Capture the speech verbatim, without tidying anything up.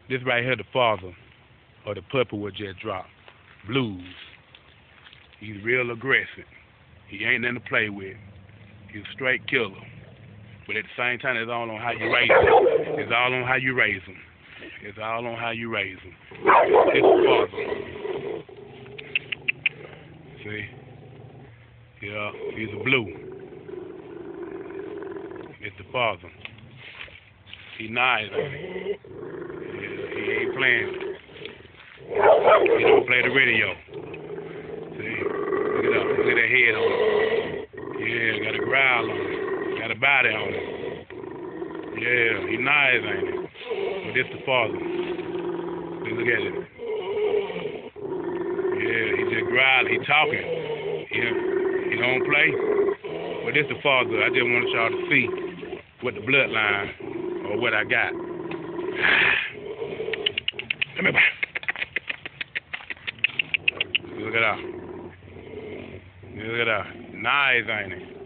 This right here, the father of the puppy was just dropped. Blues. He's real aggressive. He ain't nothing to play with. He's a straight killer. But at the same time, it's all on how you raise him. It's all on how you raise him. It's all on how you raise him. It's the father. See? Yeah, he's a blue. It's the father. He nice, ain't he? Yeah, he ain't playing. He don't play the radio. See? Look at that. Look at that head on him. Yeah, got a growl on him. Got a body on him. Yeah, he nice, ain't he? But this the father. Look at it. Yeah, he just growl. He talking. He, he don't play. But this the father. I just want y'all to see what the bloodline or what I got. Come here, back. Look at that. Look at that. Nice, ain't it?